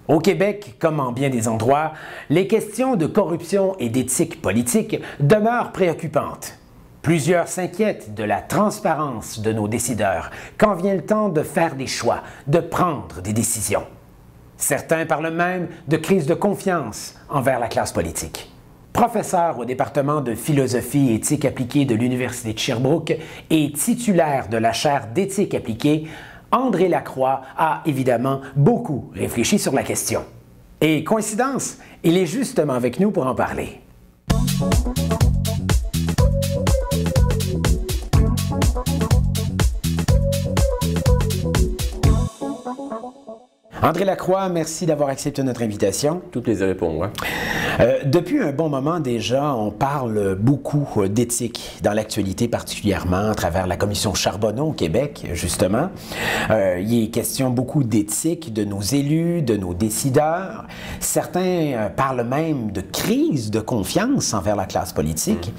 Au Québec, comme en bien des endroits, les questions de corruption et d'éthique politique demeurent préoccupantes. Plusieurs s'inquiètent de la transparence de nos décideurs quand vient le temps de faire des choix, de prendre des décisions. Certains parlent même de crise de confiance envers la classe politique. Professeur au département de philosophie et éthique appliquée de l'Université de Sherbrooke et titulaire de la chaire d'éthique appliquée, André Lacroix a évidemment beaucoup réfléchi sur la question. Et coïncidence, il est justement avec nous pour en parler. André Lacroix, merci d'avoir accepté notre invitation. Tout plaisir pour moi. Depuis un bon moment déjà, on parle beaucoup d'éthique dans l'actualité, particulièrement à travers la commission Charbonneau au Québec, justement. Il est question beaucoup d'éthique de nos élus, de nos décideurs. Certains parlent même de crise de confiance envers la classe politique.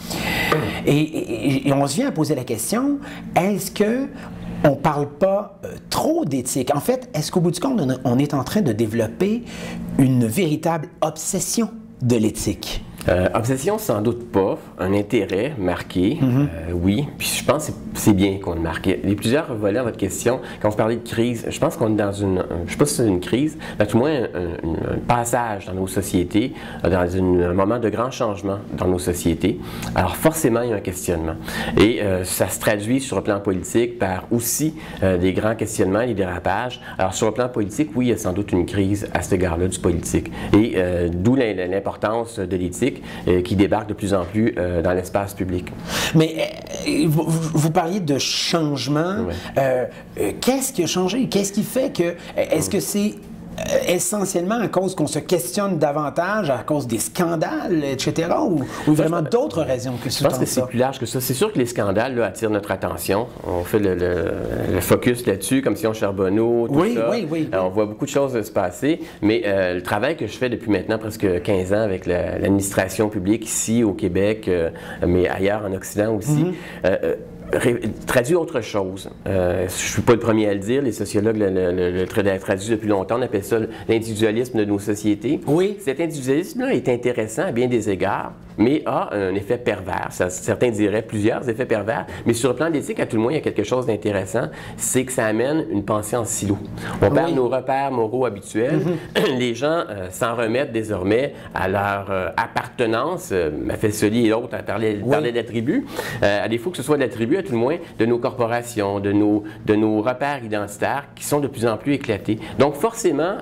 Et on se vient à poser la question, est-ce que on ne parle pas trop d'éthique? En fait, est-ce qu'au bout du compte, on est en train de développer une véritable obsession de l'éthique? Obsession, sans doute pas. Un intérêt marqué, oui. Puis je pense que c'est bien qu'on le marque. Il y a plusieurs volets à votre question. Quand vous parlez de crise, je pense qu'on est dans une... je ne sais pas si c'est une crise, mais tout le moins un passage dans nos sociétés, dans un moment de grand changement dans nos sociétés. Alors forcément, il y a un questionnement. Et ça se traduit sur le plan politique par aussi des grands questionnements, des dérapages. Alors sur le plan politique, oui, il y a sans doute une crise à cet égard-là du politique. Et d'où l'importance de l'éthique qui débarque de plus en plus dans l'espace public. Mais vous parliez de changement. Ouais. Qu'est-ce qui a changé? Qu'est-ce qui fait que... Est-ce que c'est essentiellement à cause qu'on se questionne davantage, à cause des scandales, etc., ou vraiment d'autres raisons que ce? Je pense que c'est plus large que ça. C'est sûr que les scandales là, attirent notre attention. On fait le focus là-dessus, comme si on Charbonneau, tout ça. Oui. On voit beaucoup de choses se passer, mais le travail que je fais depuis maintenant presque 15 ans avec l'administration publique ici au Québec, mais ailleurs en Occident aussi, traduit autre chose. Je ne suis pas le premier à le dire, les sociologues le traduisent depuis longtemps, on appelle ça l'individualisme de nos sociétés. Oui. Cet individualisme-là est intéressant à bien des égards, mais a un effet pervers. Certains diraient plusieurs effets pervers, mais sur le plan d'éthique, à tout le moins, il y a quelque chose d'intéressant, c'est que ça amène une pensée en silo. On perd nos repères moraux habituels, les gens s'en remettent désormais à leur appartenance. Maffesoli et autres parlaient d'attributs. À défaut que ce soit d'attributs, à tout le moins, de nos corporations, de nos repères identitaires qui sont de plus en plus éclatés. Donc, forcément,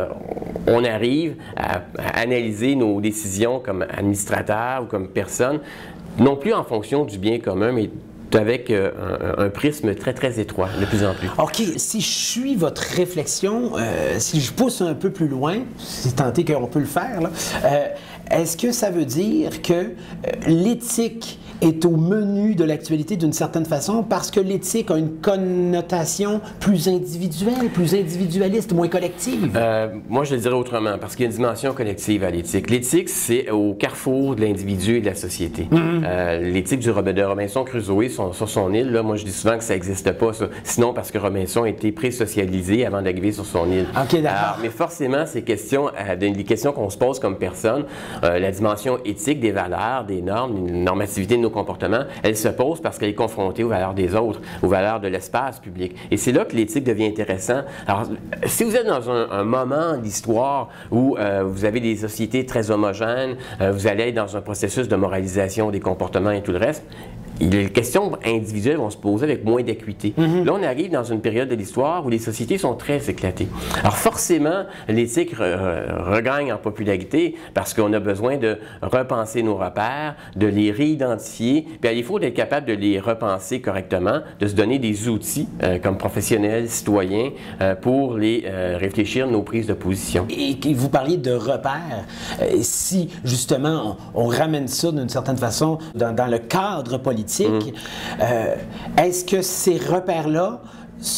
on arrive à analyser nos décisions comme administrateurs ou comme personnes, non plus en fonction du bien commun, mais avec un prisme très, très étroit, de plus en plus. OK. Si je suis votre réflexion, si je pousse un peu plus loin, c'est tenté qu'on peut le faire, là, est-ce que ça veut dire que l'éthique est au menu de l'actualité d'une certaine façon parce que l'éthique a une connotation plus individuelle, plus individualiste, moins collective? Moi, je le dirais autrement, parce qu'il y a une dimension collective à l'éthique. L'éthique, c'est au carrefour de l'individu et de la société. L'éthique de Robinson Crusoe sur son île, là, moi je dis souvent que ça n'existe pas, ça. Sinon parce que Robinson a été pré-socialisé avant d'arriver sur son île. OK, d'accord. Mais forcément, ces questions, des questions qu'on se pose comme personne, la dimension éthique des valeurs, des normes, une normativité de nos comportements, elle se pose parce qu'elle est confrontée aux valeurs des autres, aux valeurs de l'espace public. Et c'est là que l'éthique devient intéressant. Alors, si vous êtes dans un moment d'histoire où vous avez des sociétés très homogènes, vous allez être dans un processus de moralisation des comportements et tout le reste, les questions individuelles vont se poser avec moins d'acuité. Là, on arrive dans une période de l'histoire où les sociétés sont très éclatées. Alors forcément, l'éthique regagne en popularité parce qu'on a besoin de repenser nos repères, de les réidentifier, puis à défaut d'être capable de les repenser correctement, de se donner des outils comme professionnels, citoyens, pour les réfléchir nos prises de position. Et vous parliez de repères. Si, justement, on ramène ça d'une certaine façon dans le cadre politique, est-ce que ces repères-là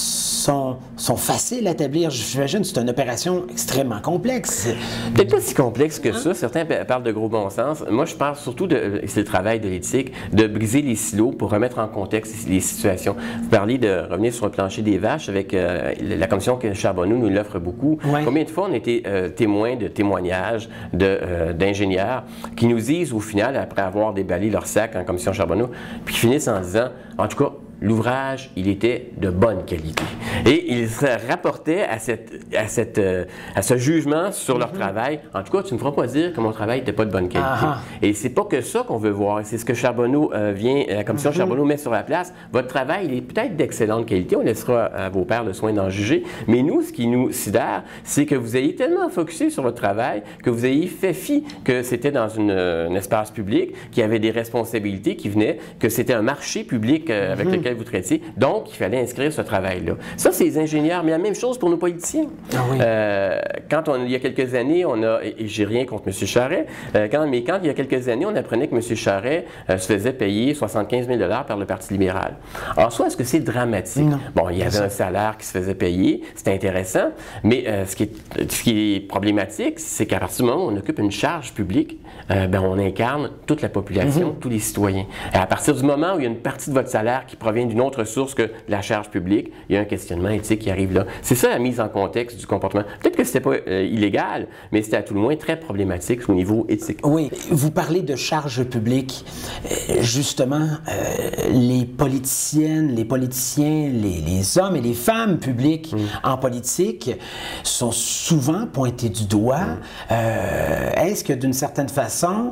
sont faciles à établir. J'imagine que c'est une opération extrêmement complexe. Peut-être pas si complexe que ça. Certains parlent de gros bon sens. Moi, je parle surtout de, c'est le travail de l'éthique, de briser les silos pour remettre en contexte les situations. Vous parlez de revenir sur le plancher des vaches avec la commission que Charbonneau nous l'offre beaucoup. Ouais. Combien de fois on a été témoins de témoignages d'ingénieurs qui nous disent au final, après avoir déballé leur sac en commission Charbonneau, puis qui finissent en disant, en tout cas, l'ouvrage, il était de bonne qualité. Et ils se rapportaient à ce jugement sur leur travail. En tout cas, tu ne me feras pas dire que mon travail n'était pas de bonne qualité. Et c'est pas que ça qu'on veut voir. C'est ce que Charbonneau la commission Charbonneau met sur la place. Votre travail, il est peut-être d'excellente qualité. On laissera à vos pairs le soin d'en juger. Mais nous, ce qui nous sidère, c'est que vous ayez tellement focusé sur votre travail, que vous ayez fait fi que c'était dans un espace public, qu'il y avait des responsabilités qui venaient, que c'était un marché public avec lequel vous traitiez. Donc, il fallait inscrire ce travail-là. Ça, c'est les ingénieurs, mais la même chose pour nos politiciens. Ah oui. Il y a quelques années, et j'ai rien contre M. Charest, quand il y a quelques années, on apprenait que M. Charest se faisait payer 75 000 $ par le Parti libéral. Alors, soit est-ce que c'est dramatique? Non. Bon, il y avait un salaire qui se faisait payer, c'était intéressant, mais ce qui est problématique, c'est qu'à partir du moment où on occupe une charge publique, on incarne toute la population, tous les citoyens. Et à partir du moment où il y a une partie de votre salaire qui provient d'une autre source que la charge publique, il y a un questionnement éthique qui arrive là. C'est ça la mise en contexte du comportement. Peut-être que c'était pas illégal, mais c'était à tout le moins très problématique au niveau éthique. Oui, vous parlez de charge publique. Justement, les politiciennes, les politiciens, les hommes et les femmes publiques en politique sont souvent pointés du doigt. Est-ce que d'une certaine façon,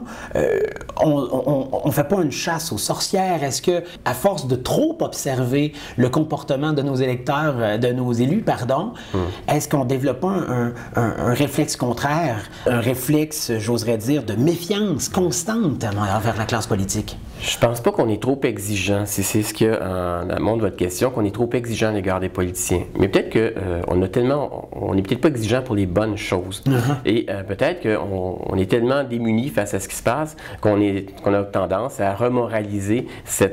on ne fait pas une chasse aux sorcières? Est-ce que, à force de trop observer le comportement de nos électeurs, de nos élus, pardon, est-ce qu'on développe pas un réflexe contraire, un réflexe, j'oserais dire, de méfiance constante envers la classe politique? Je pense pas qu'on est trop exigeant, si c'est ce qu'il y a en amont de votre question, qu'on est trop exigeant à l'égard des politiciens. Mais peut-être qu'on n'est peut-être pas exigeant pour les bonnes choses. Et peut-être qu'on est tellement démunis face à ce qui se passe qu'on a tendance à remoraliser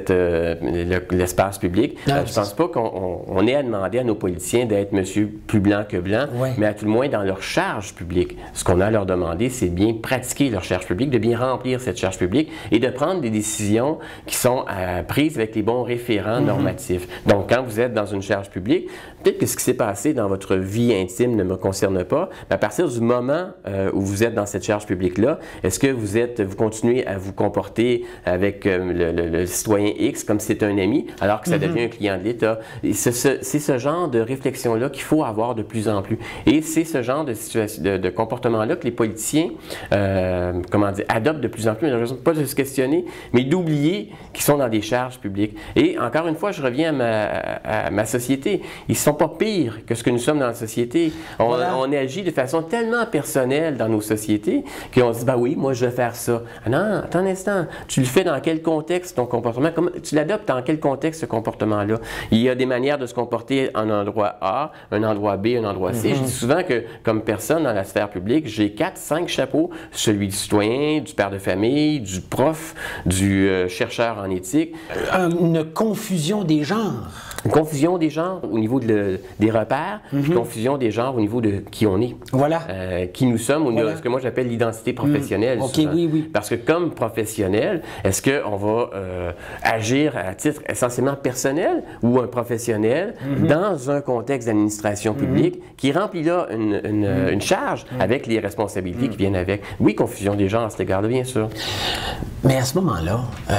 l'espace public. Je pense pas qu'on ait à demander à nos politiciens d'être monsieur plus blanc que blanc, mais à tout le moins dans leur charge publique. Ce qu'on a à leur demander, c'est de bien pratiquer leur charge publique, de bien remplir cette charge publique et de prendre des décisions qui sont prises avec les bons référents normatifs. Donc, quand vous êtes dans une charge publique, peut-être que ce qui s'est passé dans votre vie intime ne me concerne pas, mais à partir du moment où vous êtes dans cette charge publique-là, est-ce que vous continuez à vous comporter avec le citoyen X comme si c'était un ami, alors que ça devient un client de l'État? C'est ce genre de réflexion-là qu'il faut avoir de plus en plus. Et c'est ce genre de comportement-là que les politiciens adoptent de plus en plus, pas de se questionner, mais d'oublier qu'ils sont dans des charges publiques. Et encore une fois, je reviens à ma société. Ils ne sont pas pires que ce que nous sommes dans la société. On agit de façon tellement personnelle dans nos sociétés qu'on se dit, ben oui, moi je vais faire ça. Ah non, attends un instant, tu le fais dans quel contexte ton comportement? Tu l'adoptes dans quel contexte ce comportement-là? Il y a des manières de se comporter en endroit A, un endroit B, un endroit C. Je dis souvent que comme personne dans la sphère publique, j'ai 4-5 chapeaux, celui du citoyen, du père de famille, du prof, du chercheur en éthique. Une confusion des genres. Une confusion des genres au niveau des repères, une confusion des genres au niveau de qui on est. Voilà. Qui nous sommes, ce que moi j'appelle l'identité professionnelle. Oui. Parce que comme professionnel, est-ce qu'on va agir à titre essentiellement personnel ou un professionnel dans un contexte d'administration publique qui remplit là une charge avec les responsabilités qui viennent avec? Oui, confusion des genres à cet égard-là, bien sûr. Mais à ce moment-là,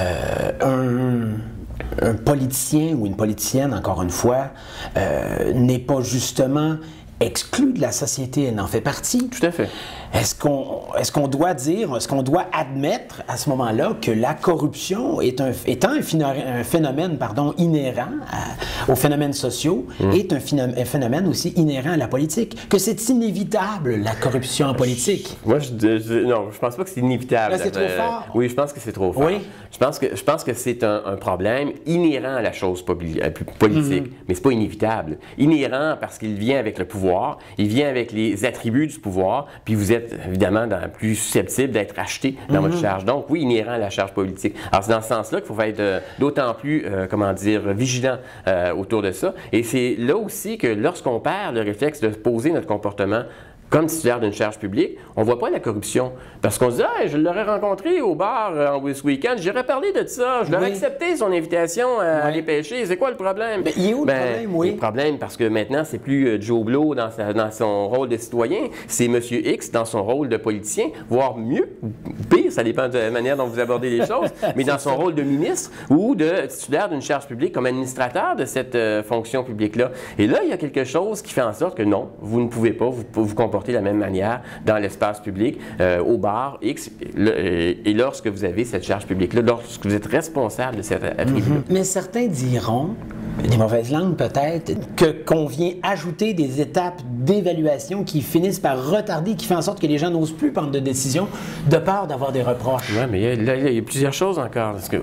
un politicien ou une politicienne, encore une fois, n'est pas justement exclu de la société, elle en fait partie. Tout à fait. Est-ce qu'on doit dire, est-ce qu'on doit admettre à ce moment-là que la corruption étant un phénomène inhérent aux phénomènes sociaux, est un phénomène aussi inhérent à la politique, que c'est inévitable, la corruption en politique? Moi, non, je pense pas que c'est inévitable. Là, c'est trop fort? Oui, je pense que c'est trop fort. Oui? Je pense que c'est un problème inhérent à la chose politique, mais c'est pas inévitable. Inhérent parce qu'il vient avec le pouvoir. pouvoir, il vient avec les attributs du pouvoir, puis vous êtes évidemment plus susceptible d'être acheté dans votre charge. Donc oui, inhérent à la charge politique. Alors c'est dans ce sens-là qu'il faut être d'autant plus, vigilant autour de ça. Et c'est là aussi que lorsqu'on perd le réflexe de poser notre comportement comme titulaire d'une charge publique, on ne voit pas la corruption. Parce qu'on se dit, hey, je l'aurais rencontré au bar ce week-end, j'aurais parlé de ça, je l'aurais accepté son invitation à aller pêcher, c'est quoi le problème? Mais il est où le problème, oui? Le problème, parce que maintenant, c'est plus Joe Blow dans son rôle de citoyen, c'est M. X dans son rôle de politicien, voire mieux, pire, ça dépend de la manière dont vous abordez les choses, mais dans son rôle de ministre ou de titulaire d'une charge publique comme administrateur de cette fonction publique-là. Et là, il y a quelque chose qui fait en sorte que non, vous ne pouvez pas vous comporter de la même manière dans l'espace public, au bar X, et lorsque vous avez cette charge publique-là, lorsque vous êtes responsable de cette attribut-là. Mais certains diront, des mauvaises langues peut-être, qu'on vient ajouter des étapes d'évaluation qui finissent par retarder, qui font en sorte que les gens n'osent plus prendre de décision de peur d'avoir des reproches. Oui, mais là, il y a plusieurs choses encore. Parce que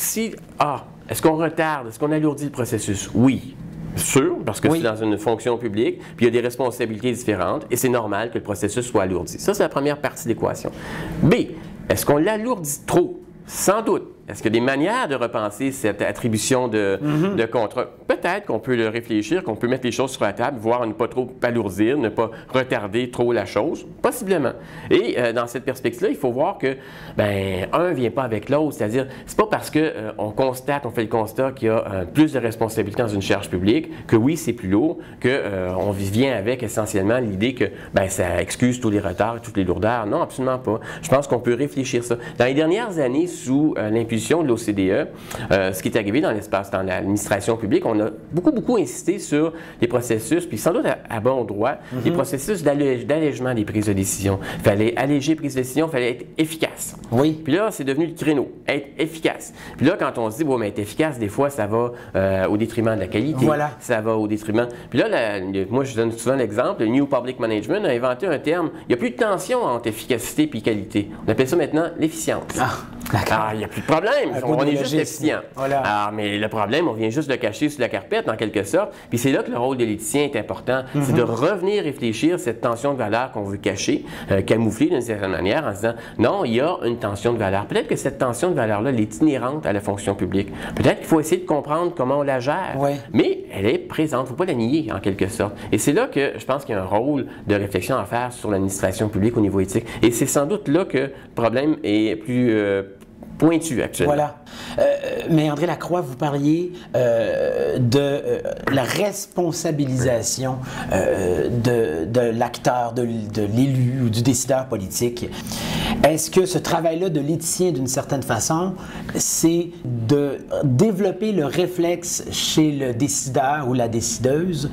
est-ce qu'on retarde, est-ce qu'on alourdit le processus? Oui. Sûr, parce que c'est dans une fonction publique, puis il y a des responsabilités différentes, et c'est normal que le processus soit alourdi. Ça, c'est la première partie de l'équation. B, est-ce qu'on l'alourdit trop? Sans doute. Est-ce qu'il y a des manières de repenser cette attribution de contrat? Peut-être qu'on peut le réfléchir, qu'on peut mettre les choses sur la table, voire ne pas trop alourdir, ne pas retarder trop la chose, possiblement. Et dans cette perspective-là, il faut voir que, un ne vient pas avec l'autre, c'est-à-dire, c'est pas parce qu'on constate, on fait le constat qu'il y a plus de responsabilités dans une charge publique, que oui, c'est plus lourd, qu'on vient avec essentiellement l'idée que, ça excuse tous les retards, toutes les lourdeurs. Non, absolument pas. Je pense qu'on peut réfléchir ça. Dans les dernières années, sous l'impulsion de l'OCDE, ce qui est arrivé dans l'administration publique, on a beaucoup insisté sur les processus, puis sans doute à bon droit, les processus d'allègement des prises de décision. Il fallait alléger les prises de décision, il fallait être efficace. Oui. Puis là, c'est devenu le créneau, être efficace. Puis là, quand on se dit, mais être efficace, des fois, ça va au détriment de la qualité. Voilà. Ça va au détriment. Puis là, moi, je donne souvent l'exemple, le New Public Management a inventé un terme, il n'y a plus de tension entre efficacité et qualité. On appelle ça maintenant l'efficience. Alors, il n'y a plus de problème, on est juste efficient. Voilà. Alors, mais le problème, on vient juste le cacher sous la carpette, en quelque sorte. Puis c'est là que le rôle de l'éthicien est important. C'est de revenir réfléchir cette tension de valeur qu'on veut cacher, camoufler d'une certaine manière, en se disant, non, il y a une tension de valeur. Peut-être que cette tension de valeur-là, elle est inhérente à la fonction publique. Peut-être qu'il faut essayer de comprendre comment on la gère. Mais elle est présente, il ne faut pas la nier, en quelque sorte. Et c'est là que je pense qu'il y a un rôle de réflexion à faire sur l'administration publique au niveau éthique. Et c'est sans doute là que le problème est plus pointu actuellement. Voilà. Mais André Lacroix, vous parliez de la responsabilisation de l'acteur, de l'élu ou du décideur politique. Est-ce que ce travail-là de l'éthicien, d'une certaine façon, c'est de développer le réflexe chez le décideur ou la décideuse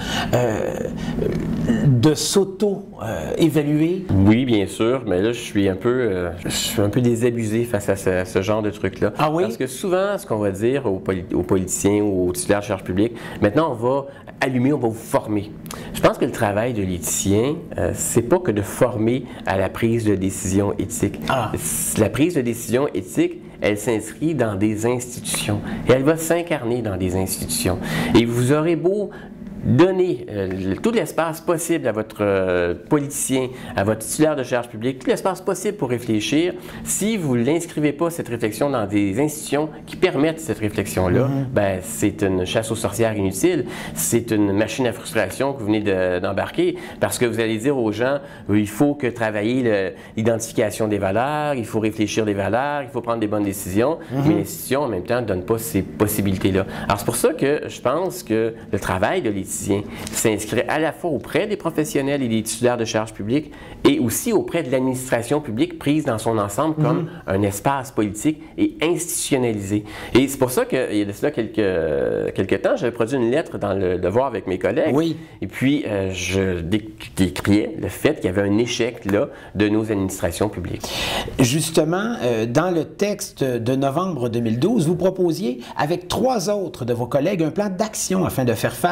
de s'auto-évaluer? Oui, bien sûr, mais là, je suis un peu désabusé face à ce genre de truc-là. Ah oui? Parce que souvent, ce qu'on va dire aux politiciens ou aux titulaires de charge publique, maintenant, on va allumer, on va vous former. Je pense que le travail de l'éthicien, c'est pas que de former à la prise de décision éthique. La prise de décision éthique, elle s'inscrit dans des institutions et elle va s'incarner dans des institutions. Et vous aurez beau donner tout l'espace possible à votre politicien, à votre titulaire de charge publique, tout l'espace possible pour réfléchir. Si vous ne l'inscrivez pas, cette réflexion, dans des institutions qui permettent cette réflexion-là, c'est une chasse aux sorcières inutile. C'est une machine à frustration que vous venez d'embarquer parce que vous allez dire aux gens, il faut que travailler l'identification des valeurs, il faut réfléchir des valeurs, il faut prendre des bonnes décisions, mais l'institution, en même temps, ne donne pas ces possibilités-là. Alors, c'est pour ça que je pense que le travail de l'éthique s'inscrit à la fois auprès des professionnels et des titulaires de charge publique et aussi auprès de l'administration publique prise dans son ensemble comme un espace politique et institutionnalisé. Et c'est pour ça qu'il y a de cela quelques temps, j'avais produit une lettre dans le Devoir avec mes collègues. Et puis, je décriais le fait qu'il y avait un échec là, de nos administrations publiques. Justement, dans le texte de novembre 2012, vous proposiez, avec 3 autres de vos collègues, un plan d'action afin de faire face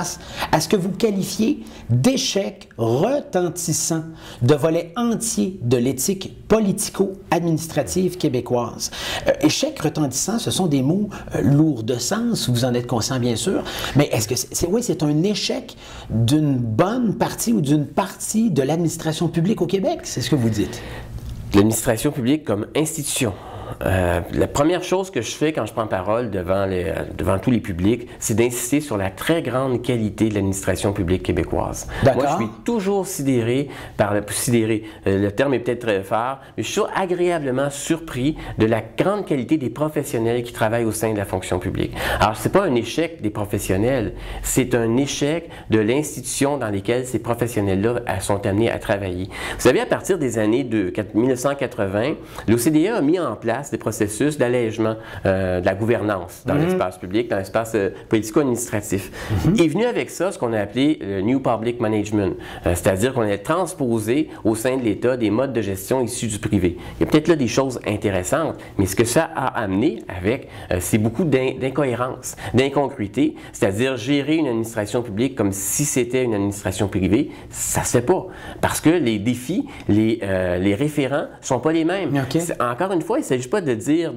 à ce que vous qualifiez d'échec retentissant de volets entiers de l'éthique politico-administrative québécoise. Échec retentissant, ce sont des mots lourds de sens, vous en êtes conscient bien sûr, mais est-ce que c'est un échec d'une bonne partie ou d'une partie de l'administration publique au Québec? C'est ce que vous dites. L'administration publique comme institution. La première chose que je fais quand je prends parole devant tous les publics, c'est d'insister sur la très grande qualité de l'administration publique québécoise. Moi, je suis toujours sidéré par le terme est peut-être très fort, mais je suis toujours agréablement surpris de la grande qualité des professionnels qui travaillent au sein de la fonction publique. Alors, c'est pas un échec des professionnels, c'est un échec de l'institution dans laquelle ces professionnels-là sont amenés à travailler. Vous savez, à partir des années de 1980, l'OCDE a mis en place des processus d'allègement de la gouvernance dans l'espace public, dans l'espace politico-administratif. Est venu avec ça ce qu'on a appelé le New Public Management, c'est-à-dire qu'on a transposé au sein de l'État des modes de gestion issus du privé. Il y a peut-être là des choses intéressantes, mais ce que ça a amené avec, c'est beaucoup d'incohérences, d'incongruités, c'est-à-dire gérer une administration publique comme si c'était une administration privée, ça se fait pas, parce que les défis, les référents sont pas les mêmes. Okay. Encore une fois, il s'agit pas de dire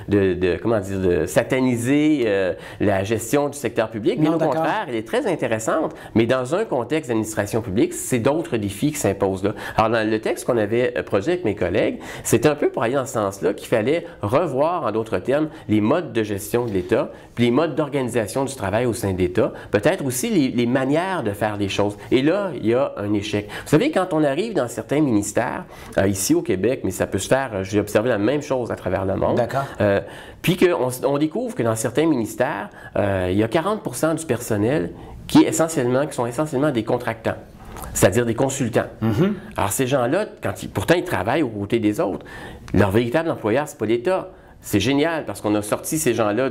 de sataniser la gestion du secteur public, mais au contraire, elle est très intéressante, mais dans un contexte d'administration publique, c'est d'autres défis qui s'imposent là. Alors, dans le texte qu'on avait projeté avec mes collègues, c'était un peu pour aller dans ce sens-là qu'il fallait revoir, en d'autres termes, les modes de gestion de l'État, puis les modes d'organisation du travail au sein de l'État, peut-être aussi les manières de faire les choses. Et là, il y a un échec. Vous savez, quand on arrive dans certains ministères, ici au Québec, mais ça peut se faire, j'ai observé la même chose à travers le monde. D'accord. Puis qu'on découvre que dans certains ministères, il y a 40% du personnel qui sont essentiellement des contractants, c'est-à-dire des consultants. Alors ces gens-là, pourtant ils travaillent aux côtés des autres, leur véritable employeur, c'est pas l'État. C'est génial parce qu'on a sorti ces gens-là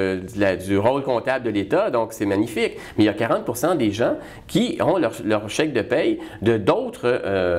du rôle comptable de l'État, donc c'est magnifique. Mais il y a 40% des gens qui ont leur chèque de paye de d'autres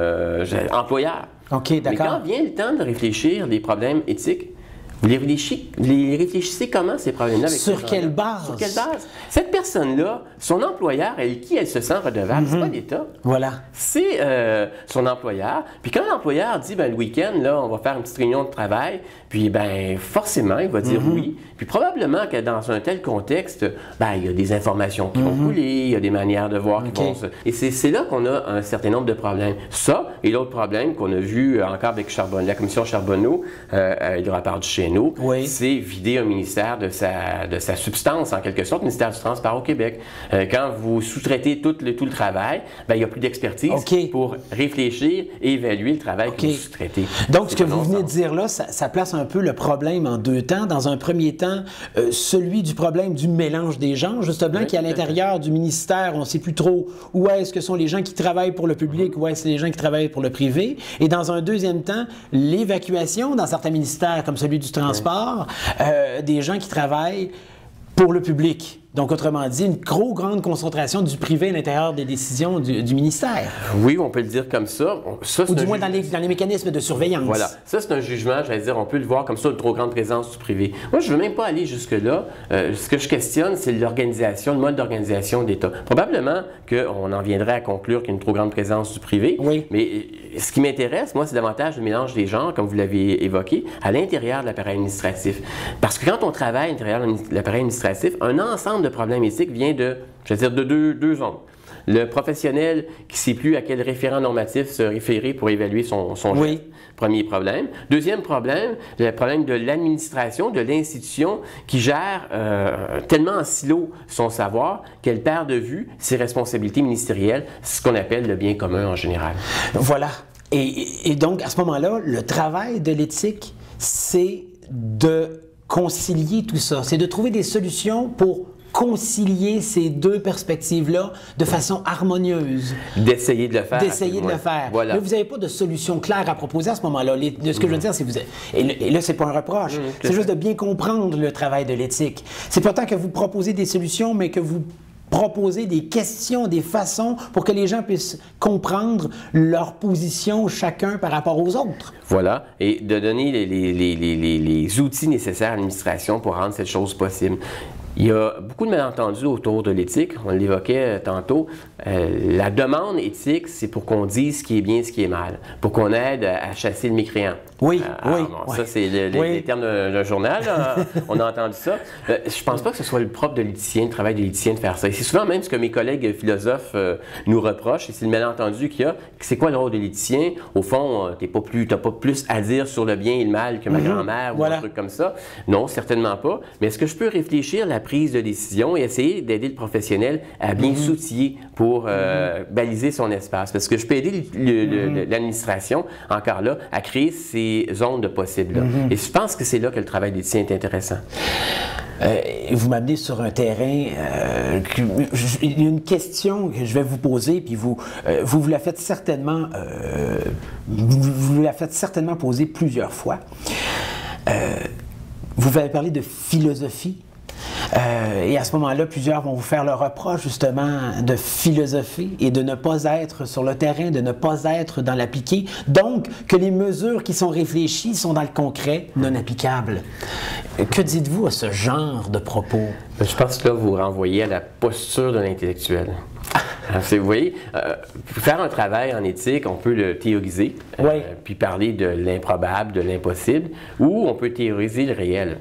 employeurs. OK, d'accord. Mais quand vient le temps de réfléchir des problèmes éthiques, vous les réfléchissez comment, ces problèmes-là? Sur quelle base? Sur quelle base? Cette personne-là, son employeur, elle se sent redevable, c'est pas l'État. Voilà. C'est son employeur. Puis quand l'employeur dit, ben le week-end, là, on va faire une petite réunion de travail, puis ben forcément, il va dire oui. Puis probablement que dans un tel contexte, ben il y a des informations qui vont couler, il y a des manières de voir qui vont se... Et c'est là qu'on a un certain nombre de problèmes. Ça, et l'autre problème qu'on a vu encore avec la commission Charbonneau, il rapport du Chêneau, c'est vider un ministère de sa substance, en quelque sorte, le ministère du Transport au Québec. Quand vous sous-traitez tout le travail, ben, il n'y a plus d'expertise pour réfléchir et évaluer le travail que vous sous-traitez. Donc, ce que vous venez de dire là, ça place un peu le problème en deux temps. Dans un premier temps, celui du problème du mélange des gens, justement, qui est à l'intérieur du ministère, on ne sait plus trop où est-ce que sont les gens qui travaillent pour le public, où est-ce que les gens qui travaillent pour le privé. Et dans un deuxième temps, l'évacuation dans certains ministères, comme celui du transport, des gens qui travaillent pour le public. Donc, autrement dit, une trop grande concentration du privé à l'intérieur des décisions du ministère. Oui, on peut le dire comme ça. Ou du moins dans les mécanismes de surveillance. Voilà. Ça, c'est un jugement, j'allais dire, on peut le voir comme ça, une trop grande présence du privé. Moi, je ne veux même pas aller jusque-là. Ce que je questionne, c'est l'organisation, le mode d'organisation de l'État. Probablement qu'on en viendrait à conclure qu'il y a une trop grande présence du privé. Oui. Mais ce qui m'intéresse, moi, c'est davantage le mélange des genres, comme vous l'avez évoqué, à l'intérieur de l'appareil administratif. Parce que quand on travaille à l'intérieur de l'appareil administratif, un ensemble de problèmes éthiques vient de, je veux dire, de deux angles. Le professionnel qui ne sait plus à quel référent normatif se référer pour évaluer son geste. Premier problème. Deuxième problème, le problème de l'administration, de l'institution qui gère tellement en silo son savoir qu'elle perd de vue ses responsabilités ministérielles, ce qu'on appelle le bien commun en général. Voilà. Et donc, à ce moment-là, le travail de l'éthique, c'est de concilier tout ça. C'est de trouver des solutions pour concilier ces deux perspectives-là de façon harmonieuse. D'essayer de le faire. D'essayer de le faire. Voilà. Mais vous n'avez pas de solution claire à proposer à ce moment-là. Ce que je veux dire, c'est que vous avez... Et là, c'est pas un reproche. C'est juste de bien comprendre le travail de l'éthique. C'est pas tant que vous proposez des solutions, mais que vous proposez des questions, des façons pour que les gens puissent comprendre leur position chacun par rapport aux autres. Voilà, et de donner les outils nécessaires à l'administration pour rendre cette chose possible. Il y a beaucoup de malentendus autour de l'éthique, on l'évoquait tantôt. La demande éthique, c'est pour qu'on dise ce qui est bien, ce qui est mal, pour qu'on aide à chasser le mécréant. Oui, oui. Bon, ça, c'est les termes d'un journal, là. On a entendu ça. Je pense pas que ce soit le propre de l'éthicien, le travail de l'éthicien de faire ça. Et c'est souvent même ce que mes collègues philosophes nous reprochent, et c'est le malentendu qu'il y a. C'est quoi le rôle de l'éthicien? Au fond, t'as pas plus à dire sur le bien et le mal que ma grand-mère ou un truc comme ça. Non, certainement pas. Mais est-ce que je peux réfléchir la prise de décision et essayer d'aider le professionnel à bien s'outiller pour baliser son espace? Parce que je peux aider l'administration, encore là, à créer ces zones de possibles. Et je pense que c'est là que le travail d'éthicien est intéressant. Vous m'amenez sur un terrain, il y a une question que je vais vous poser, puis vous la faites certainement, vous la faites certainement poser plusieurs fois. Vous avez parlé de philosophie. Et à ce moment-là, plusieurs vont vous faire le reproche justement de philosophie et de ne pas être sur le terrain, de ne pas être dans l'appliqué. Donc, que les mesures qui sont réfléchies sont dans le concret, non applicables. Que dites-vous à ce genre de propos? Je pense que là, vous renvoyez à la posture de l'intellectuel. Vous voyez, faire un travail en éthique, on peut le théoriser, puis parler de l'improbable, de l'impossible, ou on peut théoriser le réel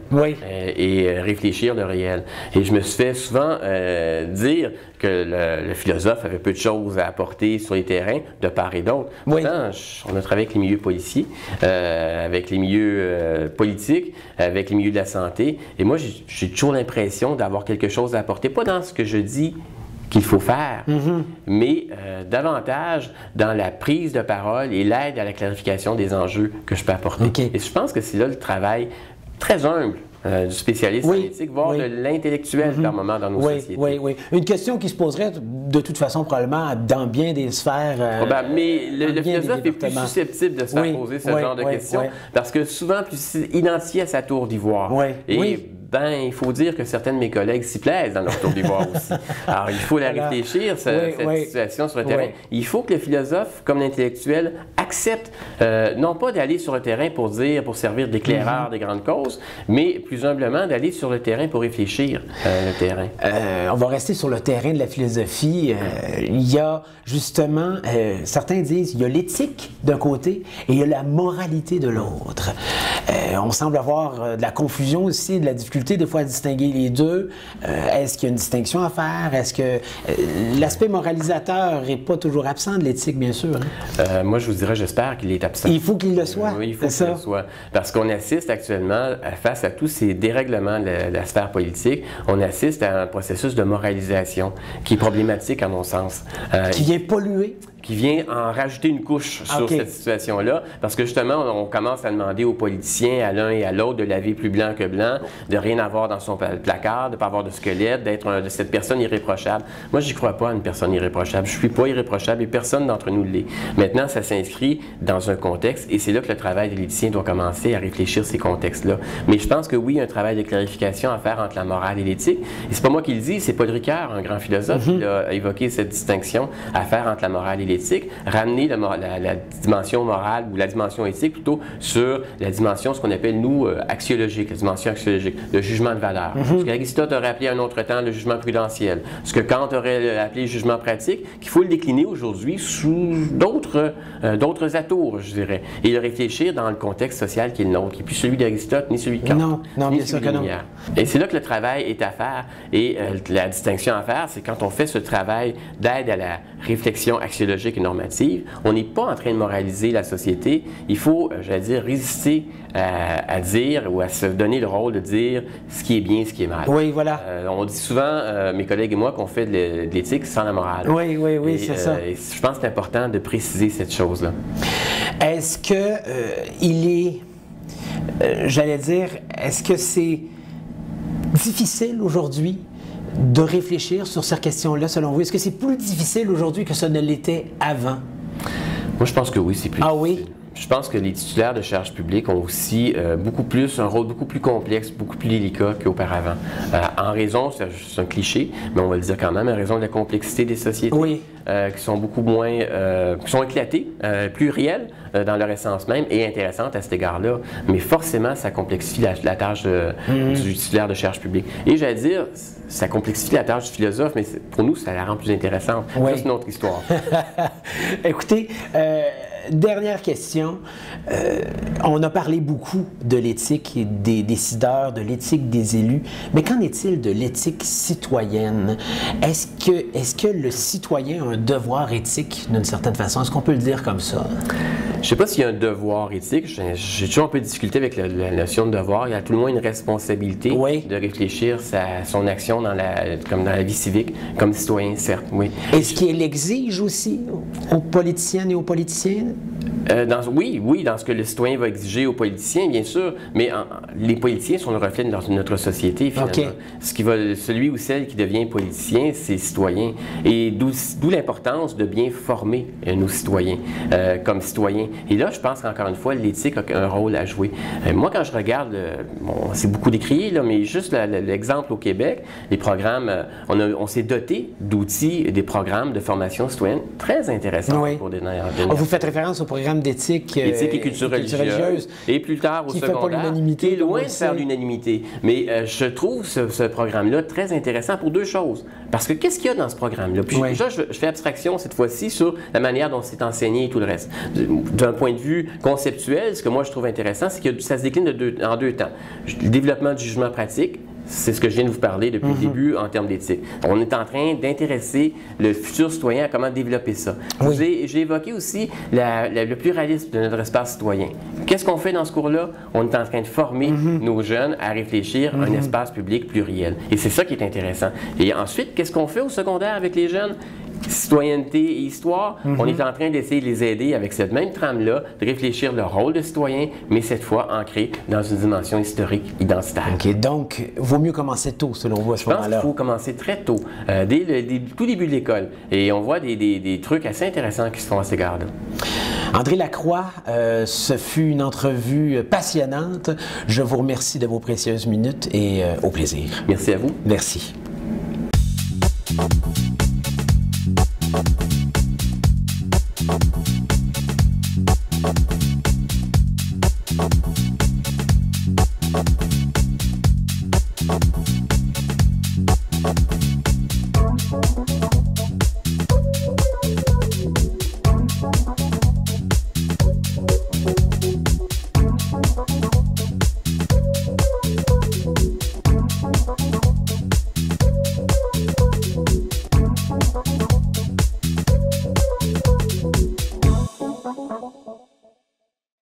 et réfléchir le réel. Et je me suis fait souvent dire que le philosophe avait peu de choses à apporter sur les terrains, de part et d'autre. Pourtant, on a travaillé avec les milieux policiers, avec les milieux politiques, avec les milieux de la santé, et moi, j'ai toujours l'impression d'avoir quelque chose à apporter, pas dans ce que je dis qu'il faut faire, mais davantage dans la prise de parole et l'aide à la clarification des enjeux que je peux apporter. Et je pense que c'est là le travail très humble du spécialiste en éthique, voire de l'intellectuel par moment dans nos sociétés. Oui. Une question qui se poserait de toute façon probablement dans bien des sphères. Mais le philosophe est plus susceptible de se faire poser ce genre de questions parce que souvent plus identifié à sa tour d'ivoire. Il faut dire que certains de mes collègues s'y plaisent dans leur tour d'ivoire aussi. Alors, il faut la réfléchir, cette situation sur le terrain. Il faut que le philosophe, comme l'intellectuel, accepte non pas d'aller sur le terrain pour servir d'éclaireur des grandes causes, mais plus humblement d'aller sur le terrain pour réfléchir le terrain. On va rester sur le terrain de la philosophie. Il y a justement, certains disent, il y a l'éthique d'un côté et il y a la moralité de l'autre. On semble avoir de la confusion aussi, de la difficulté des fois à distinguer les deux. Est-ce qu'il y a une distinction à faire? Est-ce que l'aspect moralisateur n'est pas toujours absent de l'éthique, bien sûr? Moi, je vous dirais, j'espère qu'il est absent. Il faut qu'il le soit. Oui, il faut qu'il le soit. Parce qu'on assiste actuellement, face à tous ces dérèglements de la sphère politique, on assiste à un processus de moralisation qui est problématique à mon sens. Qui vient polluer? Qui vient en rajouter une couche sur cette situation-là, parce que justement, on commence à demander aux politiciens, à l'un et à l'autre, de laver plus blanc que blanc, de rien avoir dans son placard, de ne pas avoir de squelette, d'être de cette personne irréprochable. Moi, j'y crois pas à une personne irréprochable. Je suis pas irréprochable et personne d'entre nous l'est. Maintenant, ça s'inscrit dans un contexte et c'est là que le travail de l'éthicien doit commencer à réfléchir ces contextes-là. Mais je pense que oui, il y a un travail de clarification à faire entre la morale et l'éthique. Et c'est pas moi qui le dis, c'est Paul Ricoeur, un grand philosophe, qui a évoqué cette distinction à faire entre la morale et l'éthique. Ramener la dimension morale ou la dimension éthique plutôt sur la dimension, ce qu'on appelle, nous, axiologique, la dimension axiologique, le jugement de valeur. Ce qu'Aristote aurait appelé un autre temps le jugement prudentiel. Ce que Kant aurait appelé le jugement pratique, qu'il faut le décliner aujourd'hui sous d'autres atours, je dirais, et le réfléchir dans le contexte social qui est le nôtre, qui n'est plus celui d'Aristote ni celui de Kant. Non, bien sûr que non. Et c'est là que le travail est à faire. Et la distinction à faire, c'est quand on fait ce travail d'aide à la réflexion axiologique et normative, on n'est pas en train de moraliser la société. Il faut, j'allais dire, résister à dire ou à se donner le rôle de dire ce qui est bien, ce qui est mal. Oui, voilà. On dit souvent, mes collègues et moi, qu'on fait de l'éthique sans la morale. Oui, c'est ça. Et je pense que c'est important de préciser cette chose-là. Est-ce que il est, j'allais dire, est-ce que c'est difficile aujourd'hui de réfléchir sur ces questions-là, selon vous? Est-ce que c'est plus difficile aujourd'hui que ça ne l'était avant? Moi, je pense que oui, c'est plus difficile. Oui? je pense que les titulaires de charges publiques ont aussi un rôle beaucoup plus complexe, beaucoup plus délicat qu'auparavant. En raison, c'est un cliché, mais on va le dire quand même, en raison de la complexité des sociétés. Oui. Qui sont beaucoup moins, qui sont éclatées, plus réelles dans leur essence même et intéressantes à cet égard-là. Mais forcément, ça complexifie la tâche du titulaire de charges publiques. Et j'allais dire, ça complexifie la tâche du philosophe, mais pour nous, ça la rend plus intéressante. Oui. Ça, c'est une autre histoire. Écoutez, dernière question. On a parlé beaucoup de l'éthique des décideurs, de l'éthique des élus, mais qu'en est-il de l'éthique citoyenne? Est-ce que le citoyen a un devoir éthique d'une certaine façon? Est-ce qu'on peut le dire comme ça? Je ne sais pas s'il y a un devoir éthique. J'ai toujours un peu de difficulté avec la notion de devoir. Il y a à tout le moins une responsabilité de réfléchir son action comme dans la vie civique, comme citoyen, certes, oui. Est-ce qu'il exige aussi aux politiciennes et aux politiciens? Oui, dans ce que le citoyen va exiger aux politiciens, bien sûr, mais les politiciens sont le reflet de notre société, finalement. Okay. Celui ou celle qui devient politicien, c'est citoyen. Et d'où l'importance de bien former nos citoyens comme citoyens. Et là, je pense qu'encore une fois, l'éthique a un rôle à jouer. Moi, quand je regarde, c'est beaucoup décrié, là, mais juste l'exemple au Québec, les programmes, on s'est doté d'outils, des programmes de formation citoyenne très intéressants pour des Vous faites référence au programme d'éthique et culture religieuse. Et plus tard, au secondaire, qui est loin de faire l'unanimité. Mais je trouve ce programme-là très intéressant pour deux choses. Parce que qu'est-ce qu'il y a dans ce programme-là? Puis déjà, je fais abstraction cette fois-ci sur la manière dont c'est enseigné et tout le reste. D'un point de vue conceptuel, ce que moi je trouve intéressant, c'est que ça se décline en deux temps. Le développement du jugement pratique, c'est ce que je viens de vous parler depuis le début en termes d'éthique. On est en train d'intéresser le futur citoyen à comment développer ça. J'ai évoqué aussi le pluralisme de notre espace citoyen. Qu'est-ce qu'on fait dans ce cours-là? On est en train de former nos jeunes à réfléchir à un espace public pluriel. Et c'est ça qui est intéressant. Et ensuite, qu'est-ce qu'on fait au secondaire avec les jeunes? Citoyenneté et histoire, on est en train d'essayer de les aider avec cette même trame-là, de réfléchir leur rôle de citoyen, mais cette fois ancré dans une dimension historique, identitaire. OK, donc, vaut mieux commencer tôt, selon vous, à ce moment-là? Je pense qu'il faut commencer très tôt, dès le tout début de l'école. Et on voit des trucs assez intéressants qui se font à cet égard-là. André Lacroix, ce fut une entrevue passionnante. Je vous remercie de vos précieuses minutes et au plaisir. Merci à vous. Merci. Thank you.